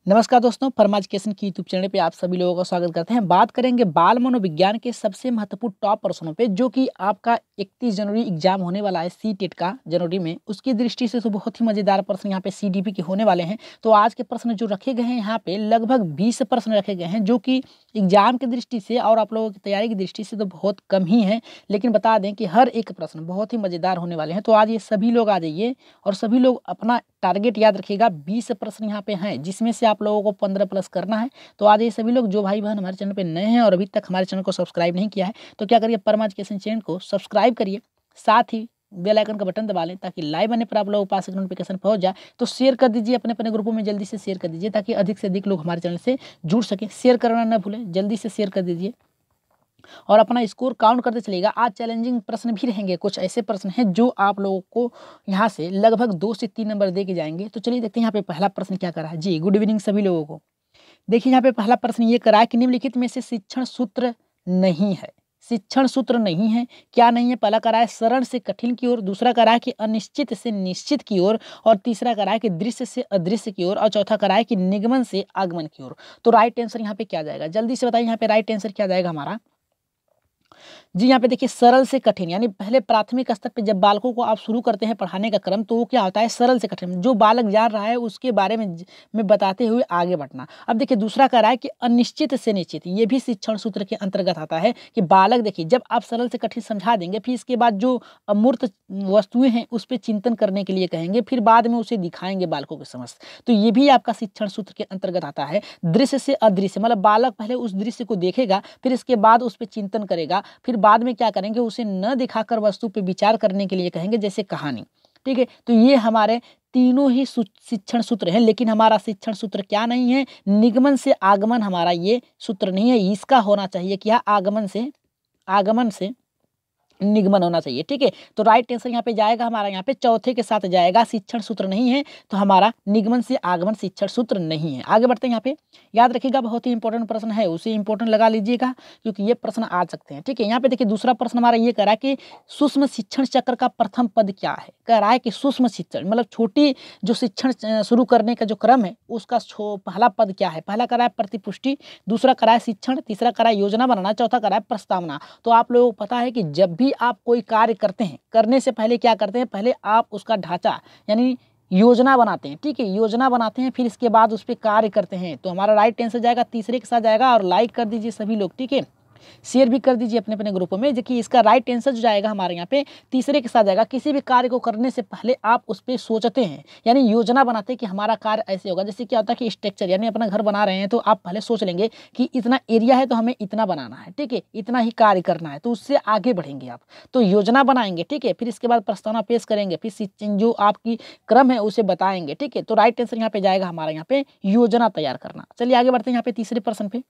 नमस्कार दोस्तों, pharma education की यूट्यूब चैनल पे आप सभी लोगों का स्वागत करते हैं। बात करेंगे बाल मनोविज्ञान के सबसे महत्वपूर्ण टॉप प्रश्नों पे, जो कि आपका 31 जनवरी एग्जाम होने वाला है ctet का जनवरी में। उसकी दृष्टि से तो बहुत ही मजेदार प्रश्न यहाँ पे CDP के होने वाले हैं। तो आज के प्रश्न जो रखे गए हैं यहाँ पे लगभग 20 प्रश्न रखे गए हैं, जो कि एग्जाम की दृष्टि से और आप लोगों की तैयारी की दृष्टि से तो बहुत कम ही है। लेकिन बता दें कि हर एक प्रश्न बहुत ही मजेदार होने वाले हैं। तो आज ये सभी लोग आ जाइए और सभी लोग अपना टारगेट याद रखिएगा। 20 प्रश्न यहाँ पे हैं, जिसमें से आप लोगों को 15 प्लस करना है। तो आज ये सभी लोग जो भाई बहन हमारे चैनल पे नए हैं और अभी तक हमारे चैनल को सब्सक्राइब नहीं किया है, तो क्या करिए, फर्मा एजुकेशन चैनल को सब्सक्राइब करिए, साथ ही बेल आइकन का बटन दबा लें, ताकि लाइव आने पर आप लोगों के पास नोटिफिकेशन पहुंच जाए। तो शेयर कर दीजिए अपने अपने ग्रुपों में, जल्दी से शेयर कर दीजिए, ताकि अधिक से अधिक लोग हमारे चैनल से जुड़ सकें। शेयर करना न भूलें, जल्दी से शेयर कर दीजिए और अपना स्कोर काउंट करते चलिएगा। आज चैलेंजिंग प्रश्न भी रहेंगे, कुछ ऐसे प्रश्न हैं जो आप लोगों को यहाँ से लगभग 2 से 3 नंबर दे के जाएंगे। तो चलिए देखते हैं यहाँ पे पहला प्रश्न क्या करा है। जी गुड इवनिंग सभी लोगों को। देखिए यहाँ पे पहला प्रश्न ये करा है कि निम्नलिखित में से शिक्षण सूत्र नहीं है। शिक्षण सूत्र नहीं है, क्या नहीं है? पहला करा है सरल से कठिन की ओर, दूसरा करा है कि अनिश्चित से निश्चित की ओर, और तीसरा करा है कि दृश्य से अदृश्य की ओर, और चौथा करा है कि निगमन से आगमन की ओर। तो राइट आंसर यहाँ पे क्या जाएगा, जल्दी से बताइए यहाँ पे राइट आंसर क्या जाएगा हमारा। जी यहाँ पे देखिए सरल से कठिन, यानी पहले प्राथमिक स्तर पे जब बालकों को आप शुरू करते हैं पढ़ाने का क्रम, तो वो क्या होता है, सरल से कठिन, जो बालक जान रहा है उसके बारे में बताते हुए आगे बढ़ना। अब देखिए दूसरा कह रहा है कि अनिश्चित से निश्चित, ये भी शिक्षण सूत्र के अंतर्गत आता है कि बालक देखिए जब आप सरल से कठिन समझा देंगे, फिर इसके बाद जो अमूर्त वस्तुएं हैं उस पर चिंतन करने के लिए कहेंगे, फिर बाद में उसे दिखाएंगे बालकों के समझ। तो ये भी आपका शिक्षण सूत्र के अंतर्गत आता है। दृश्य से अदृश्य, मतलब बालक पहले उस दृश्य को देखेगा, फिर इसके बाद उस पर चिंतन करेगा, फिर बाद में क्या करेंगे, उसे न दिखाकर वस्तु पे विचार करने के लिए कहेंगे, जैसे कहानी। ठीक है, तो ये हमारे तीनों ही शिक्षण सूत्र हैं। लेकिन हमारा शिक्षण सूत्र क्या नहीं है, निगमन से आगमन, हमारा ये सूत्र नहीं है। इसका होना चाहिए क्या, आगमन से निगमन होना चाहिए। ठीक है, तो राइट आंसर यहाँ पे जाएगा हमारा, यहाँ पे चौथे के साथ जाएगा। शिक्षण सूत्र नहीं है तो हमारा निगमन से आगमन शिक्षण सूत्र नहीं है। आगे बढ़ते हैं, यहाँ पे याद रखिएगा, बहुत ही इंपॉर्टेंट प्रश्न है, उसे इंपॉर्टेंट लगा लीजिएगा, क्योंकि ये प्रश्न आ सकते हैं। ठीक है, यहाँ पे देखिए दूसरा प्रश्न हमारा ये कह रहा है कि सूक्ष्म शिक्षण चक्र का प्रथम पद क्या है। कह रहा है कि सूक्ष्म शिक्षण मतलब छोटी जो शिक्षण शुरू करने का जो क्रम है, उसका पहला पद क्या है। पहला करा है प्रतिपुष्टि, दूसरा करा है शिक्षण, तीसरा करा है योजना बनाना, चौथा करा है प्रस्तावना। तो आप लोगों को पता है कि जब भी आप कोई कार्य करते हैं, करने से पहले क्या करते हैं, पहले आप उसका ढांचा यानी योजना बनाते हैं। ठीक है, योजना बनाते हैं, फिर इसके बाद उस पर कार्य करते हैं। तो हमारा राइट आंसर जाएगा तीसरे के साथ जाएगा। और लाइक कर दीजिए सभी लोग, ठीक है, शेयर भी कर दीजिए अपने अपने ग्रुपों में। देखिए इसका राइट आंसर जो जाएगा हमारे यहाँ पे तीसरे के साथ जाएगा। किसी भी कार्य को करने से पहले आप उस पर सोचते हैं, यानी योजना बनाते हैं कि हमारा कार्य ऐसे होगा। जैसे क्या होता है कि स्ट्रक्चर, यानी अपना घर बना रहे हैं, तो आप पहले सोच लेंगे कि इतना एरिया है तो हमें इतना बनाना है, ठीक है, इतना ही कार्य करना है, तो उससे आगे बढ़ेंगे आप। तो योजना बनाएंगे, ठीक है, फिर इसके बाद प्रस्तावना पेश करेंगे, फिर जो आपकी क्रम है उसे बताएंगे। ठीक है, तो राइट आंसर यहाँ पे जाएगा हमारा, यहाँ पे योजना तैयार करना। चलिए आगे बढ़ते हैं यहाँ पे तीसरे प्रश्न पे।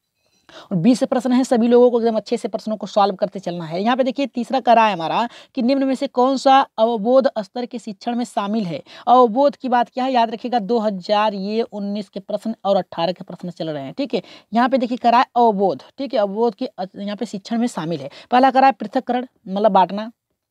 और 20 प्रश्न है, सभी लोगों को एकदम अच्छे से प्रश्नों को सॉल्व करते चलना है। यहाँ पे देखिए तीसरा करा है हमारा कि निम्न में से कौन सा अवबोध स्तर के शिक्षण में शामिल है। अवबोध की बात क्या है, याद रखिएगा 2019 के प्रश्न और 18 के प्रश्न चल रहे हैं। ठीक है, यहाँ पे देखिए करा है अवबोध, ठीक है, अवबोध के यहाँ पे शिक्षण में शामिल है। पहला करा है पृथक्करण मतलब बांटना,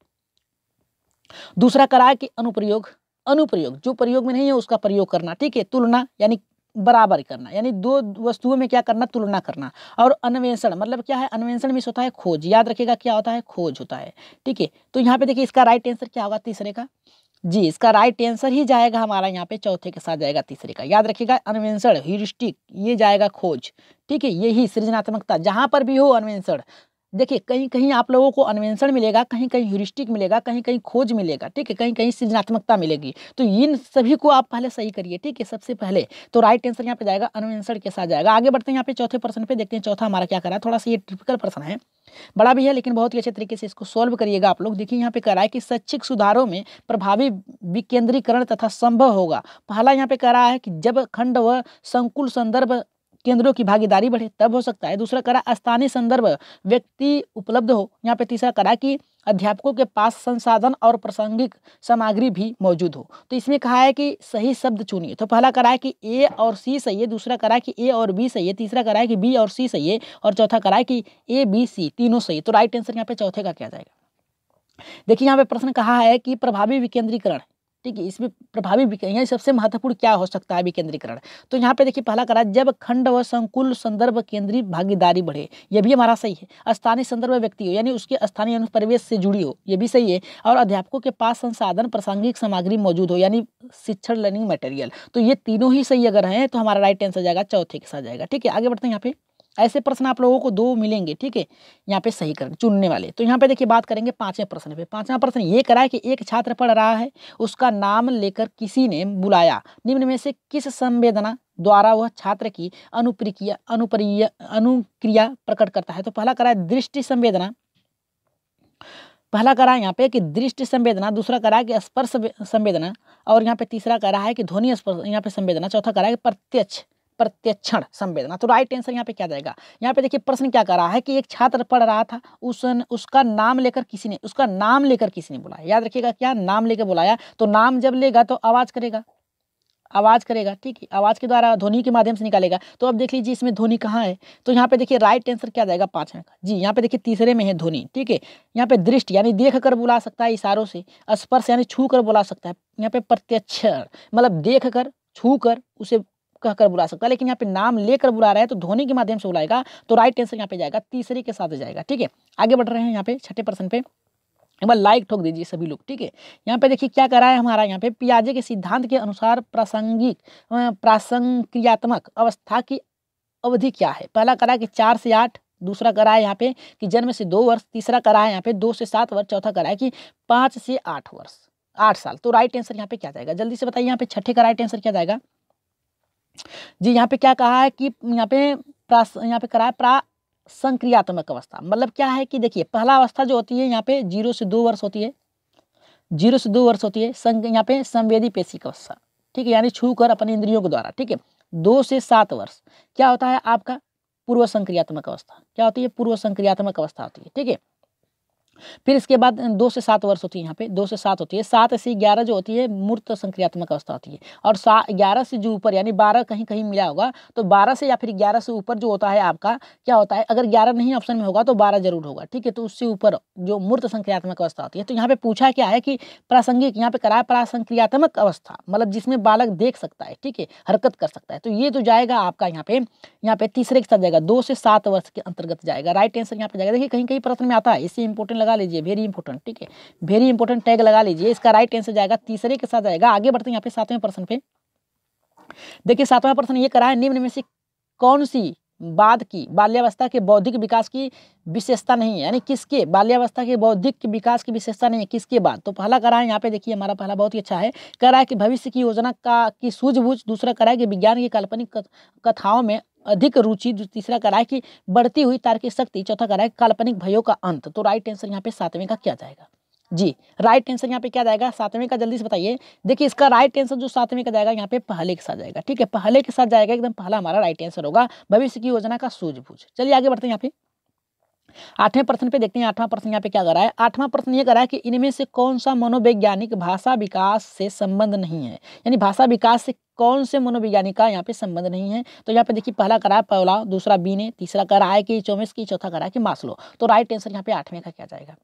दूसरा करा है कि अनुप्रयोग जो प्रयोग में नहीं है उसका प्रयोग करना। ठीक है, तुलना यानी बराबर करना, यानी दो वस्तुओं में क्या करना, तुलना करना। और अन्वेषण मतलब क्या है, अन्वेषण में होता है खोज, याद रखिएगा क्या होता है, खोज होता है। ठीक है, तो यहाँ पे देखिए इसका राइट आंसर क्या होगा तीसरे का। जी इसका राइट आंसर ही जाएगा हमारा, यहाँ पे चौथे के साथ जाएगा तीसरे का। याद रखिएगा अन्वेषण ह्यूरिस्टिक, ये जाएगा खोज। ठीक है, यही सृजनात्मकता, जहां पर भी हो अन्वेषण। देखिए कहीं कहीं आप लोगों को अन्वेषण मिलेगा, कहीं कहीं ह्यूरिस्टिक मिलेगा, कहीं कहीं खोज मिलेगा, ठीक है, कहीं कहीं सृजनात्मकता मिलेगी। तो इन सभी को आप पहले सही करिए, ठीक है, सबसे पहले। तो राइट आंसर यहाँ पे जाएगा अन्वेषण के साथ जाएगा। आगे बढ़ते हैं यहाँ पे चौथे प्रश्न पे, देखते हैं चौथा हमारा क्या करा है। थोड़ा सा ये टिपिकल प्रश्न है, बड़ा भी है, लेकिन बहुत ही अच्छे तरीके से इसको सोल्व करिएगा आप लोग। देखिए यहाँ पे कह रहा है कि शैक्षिक सुधारों में प्रभावी विकेंद्रीकरण तथा संभव होगा। पहला यहाँ पे कह रहा है कि जब खंड व संकुल संदर्भ केंद्रों की भागीदारी बढ़े तब हो सकता है। दूसरा करा स्थानीय संदर्भ व्यक्ति उपलब्ध हो। यहाँ पे तीसरा करा कि अध्यापकों के पास संसाधन और प्रासंगिक सामग्री भी मौजूद हो। तो इसमें कहा है कि सही शब्द चुनिए। तो पहला करा है कि ए और सी सही है, दूसरा करा है कि ए और बी सही है, तीसरा करा है कि बी और सी सही है, और चौथा करा है कि ए बी सी तीनों सही है। तो राइट आंसर यहाँ पे चौथे का क्या जाएगा। देखिए यहाँ पे प्रश्न कहा है कि प्रभावी विकेंद्रीकरण, ठीक है, इसमें प्रभावी यहाँ सबसे महत्वपूर्ण क्या हो सकता है विकेंद्रीकरण। तो यहाँ पे देखिए पहला करा जब खंड व संकुल संदर्भ केंद्रीय भागीदारी बढ़े, ये भी हमारा सही है। स्थानीय संदर्भ व्यक्ति हो यानी उसके स्थानीय परिवेश से जुड़ी हो, ये भी सही है। और अध्यापकों के पास संसाधन प्रासंगिक सामग्री मौजूद हो यानी शिक्षण लर्निंग मटेरियल, तो ये तीनों ही सही अगर हैं तो हमारा राइट आंसर जाएगा चौथे के साथ जाएगा। ठीक है, आगे बढ़ते हैं। यहाँ पे ऐसे प्रश्न आप लोगों को 2 मिलेंगे, ठीक है, यहाँ पे सही कर चुनने वाले। तो यहाँ पे देखिए बात करेंगे 5वें प्रश्न पे। 5वां प्रश्न ये करा है कि एक छात्र पढ़ रहा है, उसका नाम लेकर किसी ने बुलाया, निम्न में से किस संवेदना द्वारा वह छात्र की अनुक्रिया प्रकट करता है। तो पहला करा है दृष्टि संवेदना, पहला करा है यहाँ पे कि दृष्टि संवेदना, दूसरा करा है कि स्पर्श संवेदना, और यहाँ पे तीसरा करा है कि ध्वनि स्पर्श यहाँ पे संवेदना, चौथा करा है कि प्रत्यक्षण संवेदना। तो राइट आंसर यहाँ पे क्या जाएगा। यहाँ पे देखिए प्रश्न क्या कर रहा है कि एक छात्र पढ़ रहा था, उसका नाम लेकर किसी ने बुलाया। याद रखिएगा क्या, नाम लेकर बुलाया। तो नाम जब लेगा तो आवाज करेगा, ठीक है, आवाज के द्वारा ध्वनि के माध्यम से निकालेगा। तो अब देख लीजिए इसमें ध्वनि कहाँ है। तो यहाँ पे देखिए राइट आंसर क्या जाएगा 5वें का। जी यहाँ पे देखिए तीसरे में है ध्वनि, ठीक है। यहाँ पे दृष्टि यानी देख कर बुला सकता है इशारों से, स्पर्श यानी छू कर बुला सकता है, यहाँ पे प्रत्यक्ष मतलब देख कर छू कर उसे कहकर बुला सकता है, लेकिन यहाँ पे नाम लेकर बुला रहा है तो ध्वनि के माध्यम से बुलाएगा। तो राइट आंसर यहाँ पे जाएगा तीसरे के साथ जाएगा। ठीक है, आगे बढ़ रहे हैं यहाँ पे 6ठे प्रश्न पे। एक बार लाइक ठोक दीजिए सभी लोग, ठीक है। यहाँ पे देखिए क्या कर रहा है हमारा, यहाँ पे पियाजे के सिद्धांत के अनुसार प्रासंक्रियात्मक अवस्था की अवधि क्या है। पहला करा है कि 4 से 8, दूसरा करा है यहाँ पे कि जन्म से 2 वर्ष, तीसरा करा है यहाँ पे 2 से 7 वर्ष, चौथा करा है कि 5 से 8 वर्ष, 8 साल। तो राइट आंसर यहाँ पे क्या जाएगा, जल्दी से बताइए। यहाँ पे 6ठे का राइट आंसर क्या जाएगा। जी यहाँ पे क्या कहा है कि यहाँ पे करा है प्रासंक्रियात्मक अवस्था, मतलब क्या है कि देखिए पहला अवस्था जो होती है यहाँ पे 0 से 2 वर्ष होती है, 0 से 2 वर्ष होती है। यहाँ पे संवेदी पेशिक अवस्था, ठीक है, यानी छू कर अपने इंद्रियों के द्वारा, ठीक है। 2 से 7 वर्ष क्या होता है आपका पूर्व संक्रियात्मक अवस्था, क्या होती है पूर्व संक्रियात्मक अवस्था होती है, ठीक है। फिर इसके बाद 2 से 7 वर्ष होती है, यहाँ पे 2 से 7 होती है। 7 से 11 जो होती है मूर्त संक्रियात्मक अवस्था होती है। और 11 से जो ऊपर यानी 12 कहीं कहीं मिला होगा, तो 12 से या फिर 11 से ऊपर जो होता है आपका क्या होता है, अगर 11 नहीं ऑप्शन में होगा तो 12 जरूर होगा, ठीक है। तो उससे ऊपर जो मूर्त संक्रियात्मक अवस्था होती है। तो यहाँ पे पूछा क्या है कि प्रासंगिक, यहाँ पे करा है प्रासंक्रियात्मक अवस्था, मतलब जिसमें बालक देख सकता है, ठीक है, हरकत कर सकता है। तो ये तो जाएगा आपका यहाँ पे तीसरे के साथ जाएगा, 2 से 7 वर्ष के अंतर्गत जाएगा। राइट आंसर यहाँ पे जाएगा। देखिए कहीं कहीं प्रश्न में आता है, इससे इंपोर्टेंट लगा लीजिए, वेरी इंपोर्टेंट, ठीक है, वेरी इंपोर्टेंट टैग लगा लीजिए। इसका राइट आंसर जाएगा तीसरे के साथ जाएगा। आगे बढ़ते हैं यहाँ पे 7वें प्रश्न पे। देखिए 7वां प्रश्न ये करा है, निम्न में से कौन सी बाद की बाल्यावस्था के बौद्धिक विकास की विशेषता नहीं है, यानी किसके बाल्यावस्था के बौद्धिक विकास की विशेषता नहीं है, किसके बाद। तो पहला करा है यहाँ पे देखिए हमारा पहला बहुत ही अच्छा है, कह रहा है कि भविष्य की योजना की सूझबूझ, दूसरा करा है कि विज्ञान की काल्पनिक कथाओं में अधिक रुचि, तीसरा करा है कि बढ़ती हुई तार्किक शक्ति, चौथा करा है काल्पनिक भयों का अंत। तो राइट आंसर यहाँ पे 7वें का क्या जाएगा। जी राइट आंसर यहाँ पे क्या जाएगा 7वें का, जल्दी से बताइए। देखिए इसका राइट आंसर जो 7वें का जाएगा यहाँ पे पहले के साथ जाएगा, ठीक है, पहले के साथ जाएगा, एकदम पहला हमारा राइट आंसर होगा, भविष्य की योजना का सूझबूझ। चलिए आगे बढ़ते हैं यहाँ पे 8वें प्रश्न पे देखते हैं। 8वां प्रश्न यहाँ पे क्या कर रहा है, 8वां प्रश्न ये कर रहा है कि इनमें से कौन सा मनोवैज्ञानिक भाषा विकास से संबंध नहीं है, यानी भाषा विकास से कौन से मनोवैज्ञानिक का यहाँ पे संबंध नहीं है। तो यहाँ पे देखिए पहला करा है पौला, दूसरा बी ने, तीसरा करा है कि चोमिस्की, चौथा करा है कि मास्लो। तो राइट आंसर यहाँ पे 8वें का क्या जाएगा।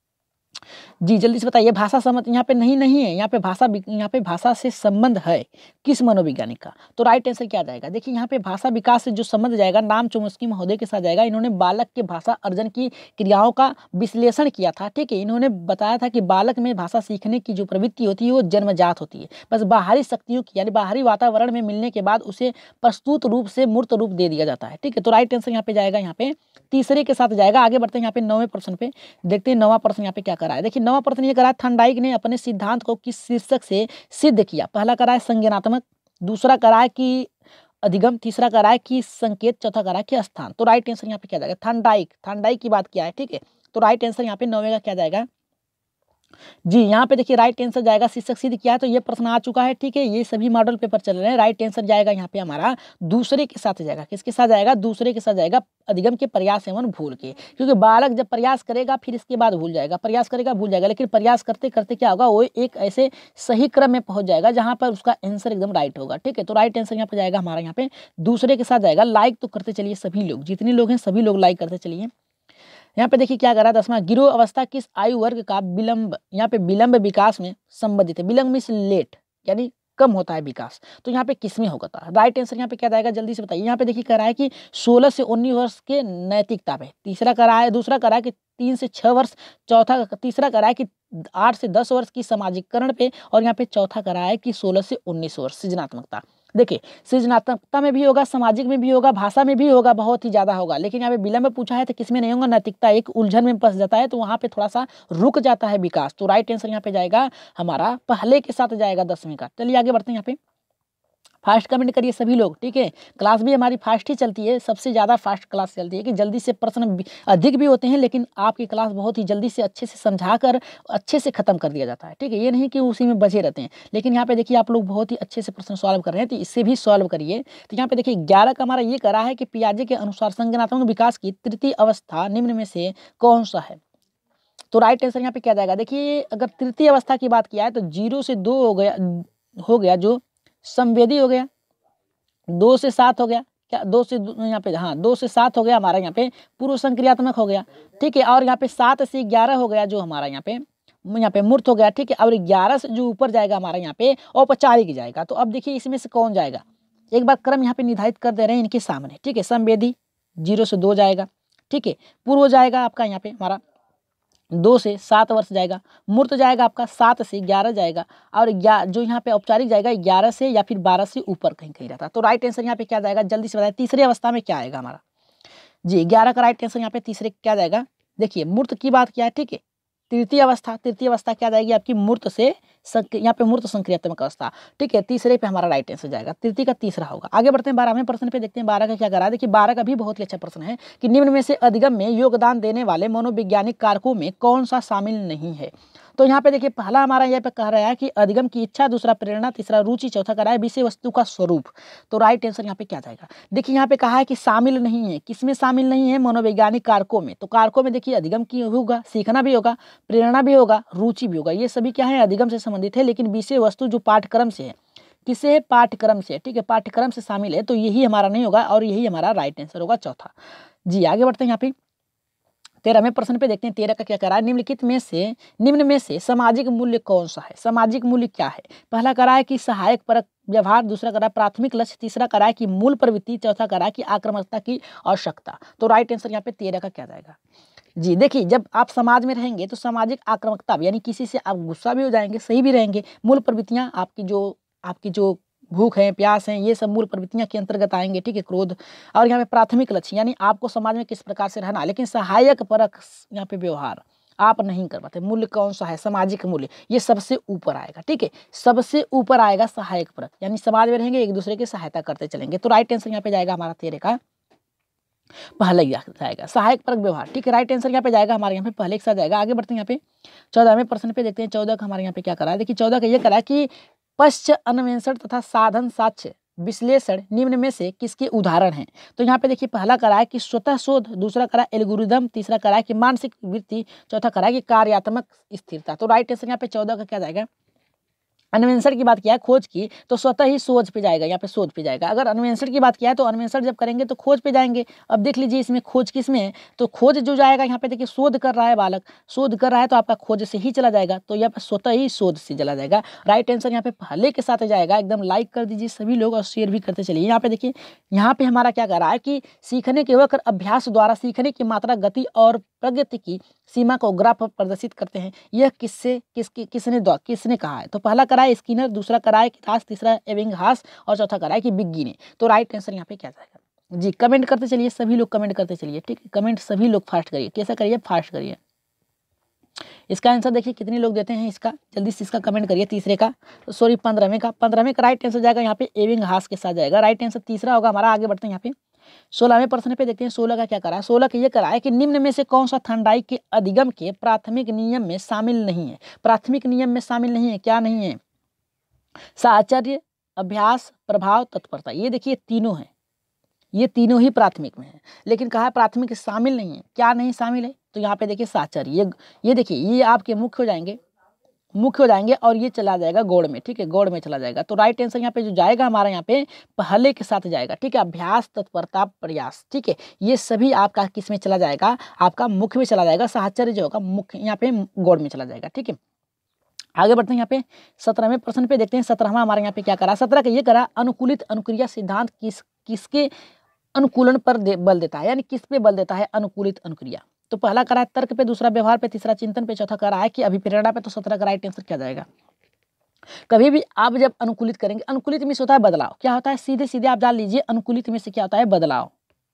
जी जल्दी से बताइए। भाषा संबंध यहाँ पे नहीं है, यहाँ पे भाषा से संबंध है किस मनोवैज्ञानिक का। तो राइट आंसर क्या जाएगा। देखिए यहाँ पे भाषा विकास से जो संबंध जाएगा, नाम चोम्स्की महोदय के साथ जाएगा। इन्होंने बालक के भाषा अर्जन की क्रियाओं का विश्लेषण किया था, ठीक है। इन्होंने बताया था कि बालक में भाषा सीखने की जो प्रवृत्ति होती है वो जन्मजात होती है, बस बाहरी शक्तियों की यानी बाहरी वातावरण में मिलने के बाद उसे प्रस्तुत रूप से मूर्त रूप दे दिया जाता है, ठीक है। तो राइट आंसर यहाँ पे जाएगा, यहाँ पे तीसरे के साथ जाएगा। आगे बढ़ते हैं यहाँ पे 9वें प्रश्न पे, देखते हैं 9वां प्रश्न यहाँ पे क्या करा है। देखिए 9वां प्रश्न ये करा, थॉर्नडाइक ने अपने सिद्धांत को किस शीर्षक से सिद्ध किया। पहला करा है संज्ञानात्मक, दूसरा करा है कि अधिगम, तीसरा करा है कि संकेत, चौथा करा है कि स्थान। तो राइट आंसर यहाँ पे क्या जाएगा, थॉर्नडाइक की बात किया है, ठीक है। तो राइट आंसर यहाँ पे 9वें का क्या जाएगा। जी यहाँ पे देखिए राइट आंसर जाएगा शीर्षक सिद्ध किया है, तो ये प्रश्न आ चुका है, ठीक है। ये सभी मॉडल पेपर चल रहे हैं। राइट आंसर जाएगा यहाँ पे हमारा दूसरे के साथ जाएगा। किसके साथ जाएगा, दूसरे के साथ जाएगा, अधिगम के प्रयास एवं भूल के। क्योंकि बालक जब प्रयास करेगा फिर इसके बाद भूल जाएगा, प्रयास करेगा भूल जाएगा, लेकिन प्रयास करते करते क्या होगा, वो एक ऐसे सही क्रम में पहुंच जाएगा जहां पर उसका आंसर एकदम राइट होगा, ठीक है। तो राइट आंसर यहाँ पे जाएगा हमारा यहाँ पे दूसरे के साथ जाएगा। लाइक तो करते चलिए सभी लोग, जितने लोग हैं सभी लोग लाइक करते चलिए। यहाँ पे देखिए क्या कर रहा है 10वां, गिरोह अवस्था किस आयु वर्ग का विलंब, यहाँ पे विलंब विकास में संबंधित है। विलंब मीन्स लेट, यानी कम होता है विकास। तो यहाँ पे किसमें होगा था? राइट आंसर यहाँ पे क्या जाएगा, जल्दी से बताइए। यहाँ पे देखिए कह रहा है कि 16 से 19 वर्ष के नैतिकता पे, तीसरा कह रहा है, दूसरा कह रहा है कि 3 से 6 वर्ष, चौथा तीसरा कह रहा है कि 8 से 10 वर्ष की सामाजिककरण पे, और यहाँ पे चौथा कह रहा है कि 16 से 19 वर्ष सृजनात्मकता। देखिए सृजनात्मकता में भी होगा, सामाजिक में भी होगा, भाषा में भी होगा, बहुत ही ज्यादा होगा, लेकिन यहाँ पे विलंब पूछा है तो किसमें नहीं होगा, नैतिकता एक उलझन में फंस जाता है, तो वहां पे थोड़ा सा रुक जाता है विकास। तो राइट आंसर यहाँ पे जाएगा हमारा पहले के साथ जाएगा 10वीं का। चलिए आगे बढ़ते हैं। यहाँ पे फास्ट कमेंट करिए सभी लोग, ठीक है। क्लास भी हमारी फास्ट ही चलती है, सबसे ज़्यादा फास्ट क्लास चलती है कि जल्दी से प्रश्न अधिक भी होते हैं, लेकिन आपकी क्लास बहुत ही जल्दी से अच्छे से समझाकर अच्छे से खत्म कर दिया जाता है, ठीक है। ये नहीं कि उसी में बचे रहते हैं, लेकिन यहाँ पे देखिए आप लोग बहुत ही अच्छे से प्रश्न सॉल्व कर रहे हैं, तो इससे भी सॉल्व करिए। तो यहाँ पे देखिए 11 का हमारा ये करा है कि पियाजे के अनुसार संज्ञानात्मक विकास की तृतीय अवस्था निम्न में से कौन सा है? तो राइट आंसर यहाँ पे क्या जाएगा, देखिए अगर तृतीय अवस्था की बात किया है तो 0 से 2 हो गया जो संवेदी हो गया, 2 से 7 हो गया, क्या 2 से यहाँ पे, हाँ 2 से 7 हो गया हमारा यहाँ पे पूर्व संक्रियात्मक हो गया, ठीक है। और यहाँ पे 7 से 11 हो गया जो हमारा यहाँ पे मूर्त हो गया, ठीक है। और 11 से जो ऊपर जाएगा हमारा यहाँ पे औपचारिक जाएगा। तो अब देखिए इसमें से कौन जाएगा, एक बार क्रम यहाँ पे निर्धारित कर दे रहे हैं इनके सामने, ठीक है। संवेदी 0 से 2 जाएगा, ठीक है। पूर्व जाएगा आपका यहाँ पे हमारा 2 से 7 वर्ष जाएगा, मूर्त जाएगा आपका 7 से 11 जाएगा, और जो यहाँ पे औपचारिक जाएगा 11 से या फिर 12 से ऊपर कहीं कहीं रहता है। तो राइट आंसर यहाँ पे क्या जाएगा, जल्दी से बताएं, तीसरी अवस्था में क्या आएगा हमारा जी। 11 का राइट आंसर यहाँ पे तीसरे क्या जाएगा, देखिए मूर्त की बात किया है, ठीक है। तृतीय अवस्था क्या जाएगी आपकी, मूर्त से यहाँ पे मूर्त संक्रियात्मक अवस्था, ठीक है। तीसरे पे हमारा राइट आंसर जाएगा, तृतीय का तीसरा होगा। आगे बढ़ते हैं 12वें प्रश्न पे, देखते हैं 12 का क्या करा है। देखिए 12 का भी बहुत ही अच्छा प्रश्न है कि निम्न में से अधिगम में योगदान देने वाले मनोवैज्ञानिक कारकों में कौन सा शामिल नहीं है? तो यहाँ पे देखिए पहला हमारा यहाँ पे कह रहा है कि अधिगम की इच्छा, दूसरा प्रेरणा, तीसरा रुचि, चौथा कह रहा है विषय वस्तु का स्वरूप। तो राइट आंसर यहाँ पे क्या जाएगा, देखिए यहाँ पे कहा है कि शामिल नहीं है, किसमें शामिल नहीं है, मनोवैज्ञानिक कारकों में। तो कारकों में देखिए अधिगम की होगा, सीखना भी होगा, प्रेरणा भी होगा, रुचि भी होगा, ये सभी क्या है, अधिगम से संबंधित है। लेकिन विषय वस्तु जो पाठ्यक्रम से है, किसे, पाठ्यक्रम से, ठीक है, पाठ्यक्रम से शामिल है, तो यही हमारा नहीं होगा, और यही हमारा राइट आंसर होगा चौथा जी। आगे बढ़ते हैं यहाँ पे 13वें प्रश्न पे, देखते हैं 13 का क्या करा है। निम्न में से सामाजिक मूल्य कौन सा है? सामाजिक मूल्य क्या है? पहला करा है कि सहायक परक व्यवहार, दूसरा करा प्राथमिक लक्ष्य, तीसरा करा है कि मूल प्रवृत्ति, चौथा करा कि आक्रामकता की आवश्यकता। तो राइट आंसर यहाँ पे 13 का क्या जाएगा जी। देखिए जब आप समाज में रहेंगे तो सामाजिक आक्रामकता, यानी किसी से आप गुस्सा भी हो जाएंगे, सही भी रहेंगे। मूल प्रवृत्तियां आपकी जो भूख है, प्यास है, ये सब मूल प्रवृत्तियां के अंतर्गत आएंगे, ठीक है, क्रोध। और यहाँ पे प्राथमिक लक्ष्य, यानी आपको समाज में किस प्रकार से रहना। लेकिन सहायक परक यहाँ पे व्यवहार आप नहीं कर पाते। मूल्य कौन सा है, सामाजिक मूल्य, ये सबसे ऊपर आएगा, ठीक है, सबसे ऊपर आएगा सहायक परक, यानी समाज में रहेंगे, एक दूसरे की सहायता करते चलेंगे। तो राइट आंसर यहाँ पे जाएगा हमारा 13 का पहले ही जाएगा, सहायक परक व्यवहार, ठीक है। राइट आंसर यहाँ पे जाएगा हमारे यहाँ पे पहले के साथ जाएगा। आगे बढ़ते हैं यहाँ पे 14वें प्रश्न पे, देखते हैं 14 का हमारे यहाँ पे क्या करा है। देखिए 14 का ये करा कि पश्च अन्वेषण तथा साधन साक्ष्य विश्लेषण निम्न में से किसके उदाहरण हैं? तो यहाँ पे देखिए पहला करा है कि स्वतः शोध, दूसरा करा एल्गोरिदम, तीसरा करा है कि मानसिक वृत्ति, चौथा करा है कि कार्यात्मक स्थिरता। तो राइट आंसर यहाँ पे 14 का क्या जाएगा, अन्वेषण की बात किया है, खोज की, तो स्वतः ही शोध पे जाएगा, यहाँ पे शोध पे जाएगा। अगर अन्वेषण की बात किया है तो अन्वेषण जब करेंगे तो खोज पे जाएंगे। अब देख लीजिए इसमें खोज किस में है, तो खोज जो जाएगा यहाँ पे देखिए शोध कर रहा है बालक, शोध कर रहा है तो आपका खोज से ही चला जाएगा, तो यहाँ पे स्वतः ही शोध से चला जाएगा। राइट आंसर यहाँ पे पहले के साथ जाएगा। एकदम लाइक कर दीजिए सभी लोग और शेयर भी करते चलिए। यहाँ पे देखिए यहाँ पे हमारा क्या कर रहा है कि सीखने के वक्त अभ्यास द्वारा सीखने की मात्रा, गति और प्रगति की सीमा को ग्राफ पर प्रदर्शित करते हैं। यह किसने कहा है? तो पहला करा है स्किनर, दूसरा करा है कितास, तीसरा एबिंगहास और चौथा करा है कि बिग्गी ने। तो राइट आंसर यहाँ पे क्या जाएगा जी। कमेंट करते चलिए सभी लोग, कमेंट करते चलिए, ठीक है। कमेंट सभी लोग फास्ट करिए, कैसा करिए, फास्ट करिए। इसका आंसर देखिए कितने लोग देते हैं इसका, जल्दी से इसका कमेंट करिए। तीसरे का सॉरी 15वें का राइट आंसर जाएगा यहाँ पे एबिंगहास के साथ जाएगा। राइट आंसर तीसरा होगा हमारा। आगे बढ़ते हैं यहाँ पे 16वें प्रश्न पे, देखते हैं 16 का क्या करा है। 16 का ये करा है कि निम्न में से कौन सा थर्नडाइक के अधिगम के प्राथमिक नियम में शामिल नहीं है? प्राथमिक नियम में शामिल नहीं है, क्या नहीं है? साहचर्य, अभ्यास, प्रभाव, तत्परता। ये देखिए तीनों हैं, ये तीनों ही प्राथमिक में है, लेकिन कहा प्राथमिक शामिल नहीं है, क्या नहीं शामिल है? तो यहाँ पे देखिए साहचर्य, ये देखिए ये आपके मुख्य हो जाएंगे, मुख्य हो जाएंगे और ये चला जाएगा गौड़ में, ठीक है, गौड़ में चला जाएगा। तो राइट आंसर यहाँ पे जो जाएगा हमारा यहाँ पे पहले के साथ जाएगा, ठीक है, अभ्यास, तत्परता, प्रयास, ठीक है, ये सभी आपका किस में चला जाएगा, आपका मुख्य में चला जाएगा। साहचर्य जो होगा मुख्य यहाँ पे गौड़ में चला जाएगा, ठीक है। आगे बढ़ते हैं यहाँ पे 17वें प्रश्न पे देखते हैं। 17वां हमारे यहाँ पे क्या करा, 17 का ये करा, अनुकूलित अनुक्रिया सिद्धांत किसके अनुकूलन पर बल देता है, यानी किस पे बल देता है अनुकूलित अनुक्रिया। तो पहला करा है तर्क पे, दूसरा व्यवहार पे, तीसरा चिंतन पे, चौथा करा है कि अभिप्रेरणा पे। तो 17 का राइट आंसर क्या जाएगा। कभी भी आप जब अनुकूलित करेंगे, अनुकूलित में से होता है बदलाव, क्या होता है, सीधे सीधे आप जान लीजिए, अनुकूलित में से क्या होता है, बदलाव,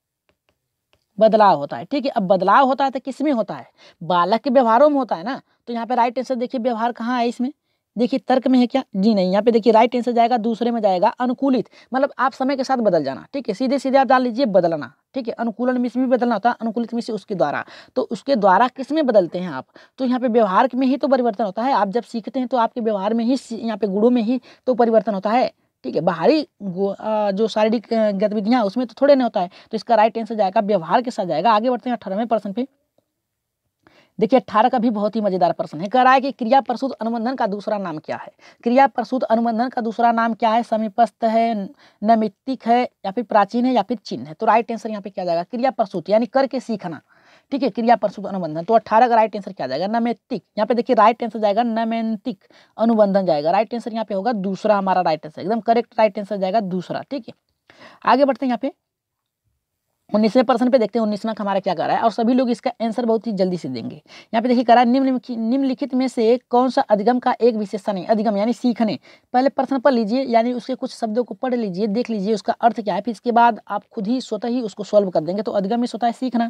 बदलाव होता है, ठीक है। अब बदलाव होता है तो किस में होता है, बालक के व्यवहारों में होता है ना। तो यहाँ पे राइट आंसर देखिए व्यवहार कहाँ है इसमें, देखिए तर्क में है क्या, जी नहीं, यहाँ पे देखिए राइट आंसर जाएगा दूसरे में जाएगा, अनुकूलित, मतलब आप समय के साथ बदल जाना, ठीक है, सीधे सीधे आप डाल लीजिए बदलना, ठीक है। अनुकूलन में इसमें भी बदलना होता है, अनुकूलित में से उसके द्वारा, तो उसके द्वारा किस में बदलते हैं आप, तो यहाँ पे व्यवहार में ही तो परिवर्तन होता है। आप जब सीखते हैं तो आपके व्यवहार में ही, यहाँ पे गुणों में ही तो परिवर्तन होता है, ठीक है। बाहरी जो शारीरिक गतिविधियां उसमें तो थोड़े नहीं होता है। तो इसका राइट आंसर जाएगा व्यवहार के साथ जाएगा। आगे बढ़ते हैं 18वें प्रश्न पे। देखिए 18 का भी बहुत ही मजेदार प्रश्न है, कह रहा है कि क्रिया प्रसूत अनुबंधन का दूसरा नाम क्या है। क्रिया प्रसूत अनुबंधन का दूसरा नाम क्या है, समीपस्थ है, नैमित्तिक है, या फिर प्राचीन है, या फिर चिन्ह है। तो राइट आंसर यहाँ पे क्या जाएगा, क्रिया प्रसूत यानी करके सीखना, ठीक है, क्रिया प्रसूत अनुबंधन। तो 18 का राइट आंसर क्या जाएगा, नैमित्तिक। यहाँ पे देखिए राइट आंसर जाएगा नैमित्तिक अनुबंधन जाएगा। राइट आंसर यहाँ पे होगा दूसरा, हमारा राइट आंसर एकदम करेक्ट राइट आंसर जाएगा दूसरा, ठीक है। आगे बढ़ते हैं यहाँ पे 19वें प्रश्न पे देखते हैं। 19वां हमारा क्या कर रहा है, और सभी लोग इसका आंसर बहुत ही जल्दी से देंगे। यहाँ पे देखिए कह रहा है निम्नलिखित में से कौन सा अधिगम का एक विशेषता नहीं, अधिगम यानी सीखने। पहले प्रश्न पढ़ लीजिए, यानी उसके कुछ शब्दों को पढ़ लीजिए, देख लीजिए उसका अर्थ क्या है, फिर इसके बाद आप खुद ही स्वतः ही उसको सॉल्व कर देंगे। तो अधिगम में होता है सीखना,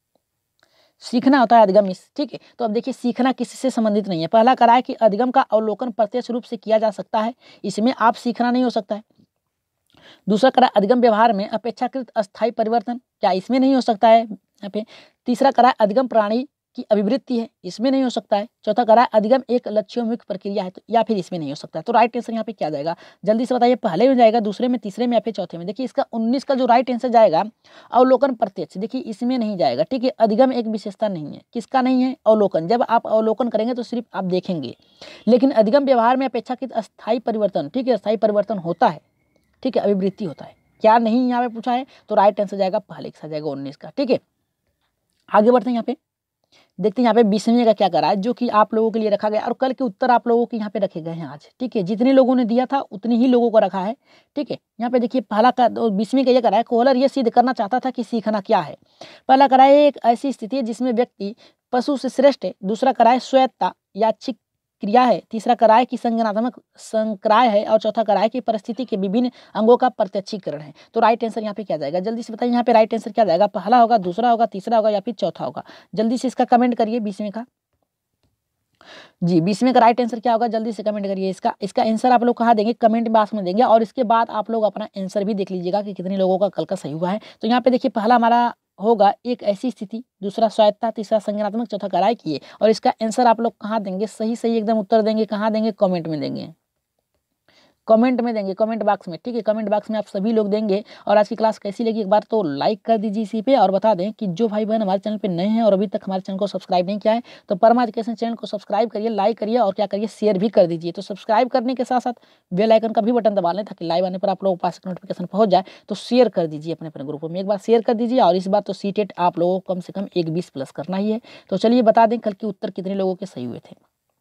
सीखना होता है अधिगम में, ठीक है। तो अब देखिए सीखना किसी से संबंधित नहीं है। पहला करा है कि अधिगम का अवलोकन प्रत्यक्ष रूप से किया जा सकता है, इसमें आप सीखना नहीं हो सकता है। दूसरा करा अधिगम व्यवहार में अपेक्षाकृत अस्थायी परिवर्तन, क्या इसमें नहीं हो सकता है यहाँ पे। तीसरा करा अधिगम प्राणी की अभिवृत्ति है, इसमें नहीं हो सकता है। चौथा करा अधिगम एक लक्ष्योन्मुख प्रक्रिया है, तो या फिर इसमें नहीं हो सकता है। तो राइट आंसर यहाँ पे क्या जाएगा, जल्दी से बताइए, पहले में जाएगा, दूसरे में, तीसरे में, या फिर चौथे में। देखिए इसका 19 का जो राइट आंसर जाएगा अवलोकन प्रत्यक्ष, देखिए इसमें नहीं जाएगा, ठीक है। अधिगम एक विशेषता नहीं है, किसका नहीं है, अवलोकन। जब आप अवलोकन करेंगे तो सिर्फ आप देखेंगे, लेकिन अधिगम व्यवहार में अपेक्षाकृत अस्थायी परिवर्तन, ठीक है, अस्थायी परिवर्तन होता है, ठीक है, अभिवृत्ति होता है, क्या नहीं यहाँ पे पूछा है। तो राइट आंसर जाएगा पहले के साथ जाएगा 19 का, ठीक है। आगे बढ़ते हैं यहाँ पे देखते हैं यहाँ पे 20वें का क्या करा है, जो कि आप लोगों के लिए रखा गया, और कल के उत्तर आप लोगों के यहाँ पे रखे गए हैं आज, ठीक है। जितने लोगों ने दिया था उतने ही लोगों को रखा है, ठीक है। यहाँ पे देखिए पहला का 20वें का ये करा है, कोहलर ये सिद्ध करना चाहता था कि सीखना क्या है। पहला करा है एक ऐसी स्थिति है जिसमें व्यक्ति पशु से श्रेष्ठ है। दूसरा करा है स्वायत्ता यादृच्छिक क्रिया है। तीसरा कराय की संज्ञानात्मक संक्राय है, और चौथा कराय की परिस्थिति के विभिन्न अंगों का प्रत्यक्षीकरण है। तो राइट आंसर यहाँ पे क्या जाएगा, जल्दी से बताइए यहाँ पे राइट आंसर क्या जाएगा, पहला होगा, दूसरा होगा, तीसरा होगा, या फिर चौथा होगा। जल्दी से इसका कमेंट करिए 20वें का, जी 20वें का राइट आंसर क्या होगा, जल्दी से कमेंट करिए। इसका आंसर आप लोग कहाँ देंगे, कमेंट बॉक्स में देंगे, और इसके बाद आप लोग अपना आंसर भी देख लीजिएगा कि कितने लोगों का कल का सही हुआ है। तो यहाँ पे देखिए पहला हमारा होगा एक ऐसी स्थिति, दूसरा स्वायत्ता, तीसरा संज्ञानात्मक, चौथा कराय की है। और इसका आंसर आप लोग कहाँ देंगे, सही सही एकदम उत्तर देंगे, कहाँ देंगे, कमेंट में देंगे, कमेंट में देंगे, कमेंट बॉक्स में, ठीक है, कमेंट बॉक्स में आप सभी लोग देंगे। और आज की क्लास कैसी लगी एक बार तो लाइक कर दीजिए इसी पे, और बता दें कि जो भाई बहन हमारे चैनल पे नए हैं और अभी तक हमारे चैनल को सब्सक्राइब नहीं किया है तो परमा एजुकेशन चैनल को सब्सक्राइब करिए, लाइक करिए, और क्या करिए, शेयर भी कर दीजिए। तो सब्सक्राइब करने के साथ साथ बेल आइकन का भी बटन दबा लें, ताकि लाइव आने पर आप लोगों के पास नोटिफिकेशन पहुंच जाए। तो शेयर कर दीजिए अपने अपने ग्रुपों में, एक बार शेयर कर दीजिए। और इस बार तो ctet आप लोगों को कम से कम 120+ करना ही है। तो चलिए बता दें कल के उत्तर कितने लोगों के सही हुए थे।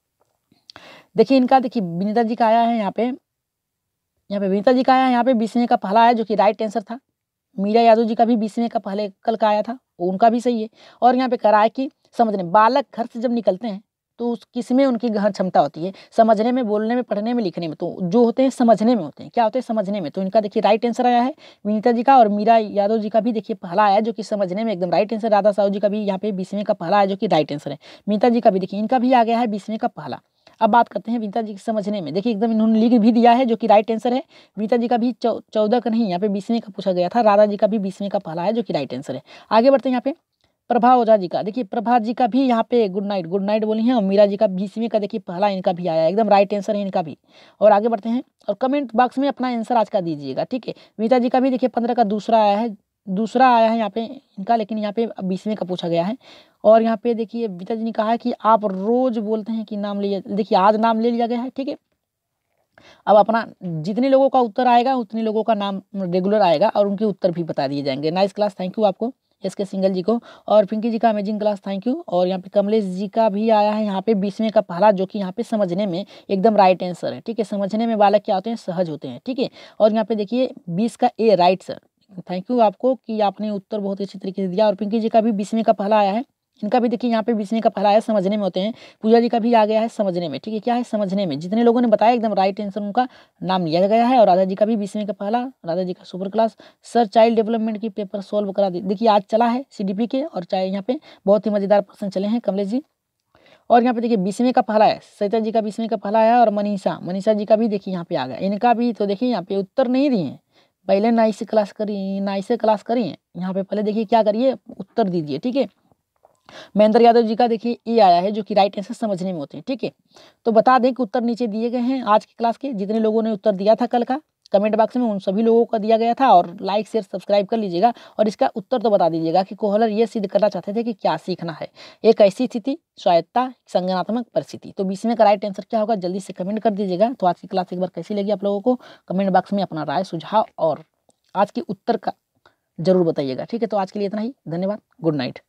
देखिए इनका, देखिए विनीता जी का आया है यहाँ पे विनीता जी का आया है यहाँ पे 20वें का पहला है, जो कि राइट आंसर था। मीरा यादव जी का भी 20वें का पहले कल का आया था, उनका भी सही है। और यहाँ पे करा है कि समझने, बालक घर से जब निकलते हैं तो किसमें उनकी गहन क्षमता होती है, समझने में, बोलने में, पढ़ने में, लिखने में। तो जो होते हैं समझने में होते हैं, क्या होते हैं, समझने में। तो इनका देखिए राइट आंसर आया है विनीता जी का, और मीरा यादव जी का भी देखिए पहला आया, जो कि समझने में एकदम राइट आंसर। राधा साहू जी का भी यहाँ पे 20वें का पहला है, जो कि राइट आंसर है। मीता जी का भी देखिए इनका भी आ गया है 20वें का पहला। अब बात करते हैं विनीता जी के समझने में, देखिए एकदम इन्होंने लिख भी दिया है, जो कि राइट आंसर है। विनीता जी का भी 14 का नहीं, यहाँ पे 20वें का पूछा गया था। राधा जी का भी 20वें का पहला है, जो कि राइट आंसर है। आगे बढ़ते हैं यहाँ पे प्रभा ओझा जी का, देखिए प्रभा जी का भी यहाँ पे गुड नाइट बोली है। और मीरा जी का 20वें का देखिए पहला इनका भी आया, एकदम राइट आंसर है इनका भी। और आगे बढ़ते हैं, और कमेंट बॉक्स में अपना आंसर आज का दीजिएगा, ठीक है। विनीता जी का भी देखिए 15 का दूसरा आया है, दूसरा आया है यहाँ पे इनका, लेकिन यहाँ पे 20वें का पूछा गया है। और यहाँ पे देखिए विता जी ने कहा है कि आप रोज बोलते हैं कि नाम लिए, देखिए आज नाम ले लिया गया है, ठीक है। अब अपना जितने लोगों का उत्तर आएगा उतने लोगों का नाम रेगुलर आएगा और उनके उत्तर भी बता दिए जाएंगे। नाइस क्लास, थैंक यू आपको एस.के. सिंगल जी को, और पिंकी जी का अमेजिंग क्लास, थैंक यू। और यहाँ पे कमलेश जी का भी आया है यहाँ पे 20वें का पहला, जो कि यहाँ पे समझने में एकदम राइट आंसर है, ठीक है। समझने में बालक क्या होते हैं, सहज होते हैं, ठीक है। और यहाँ पे देखिए 20 का A right sir, thank you आपको कि आपने उत्तर बहुत अच्छी तरीके से दिया। और पिंकी जी का भी 20वें का पहला आया है, इनका भी देखिए यहाँ पे 20वें का पहला आया, समझने में होते हैं। पूजा जी का भी आ गया है समझने में, ठीक है। क्या है, समझने में। जितने लोगों ने बताया एकदम राइट आंसर उनका नाम लिया गया है। और राधा जी का भी 20वें का पहला, राधा जी का super class. Sir child development की पेपर सॉल्व करा दी, देखिए आज चला है CDP के, और चाहे यहाँ पे बहुत ही मजेदार प्रश्न चले हैं कमलेश जी। और यहाँ पे देखिए 20वें का पहला है, सरिता जी का 20वें का पहला है। और मनीषा जी का भी देखिए यहाँ पे आ गया, इनका भी तो देखिए यहाँ पे उत्तर नहीं दिए हैं। पहले नाइस से क्लास करिए यहाँ पे, पहले देखिए क्या करिए, उत्तर दीजिए, ठीक है। महेंद्र यादव जी का देखिए ये आया है, जो कि राइट आंसर समझने में होते हैं, ठीक है। तो बता दें कि उत्तर नीचे दिए गए हैं आज की क्लास के, जितने लोगों ने उत्तर दिया था कल का कमेंट बॉक्स में, उन सभी लोगों का दिया गया था। और लाइक शेयर सब्सक्राइब कर लीजिएगा, और इसका उत्तर तो बता दीजिएगा कि कोहलर ये सिद्ध करना चाहते थे कि क्या सीखना है, एक ऐसी स्थिति, स्वायत्ता, संज्ञानात्मक परिस्थिति। तो 20वें का राइट आंसर क्या होगा, जल्दी से कमेंट कर दीजिएगा। तो आज की क्लास एक बार कैसी लगी आप लोगों को, कमेंट बॉक्स में अपना राय सुझाव और आज के उत्तर का जरूर बताइएगा, ठीक है। तो आज के लिए इतना ही, धन्यवाद, गुड नाइट।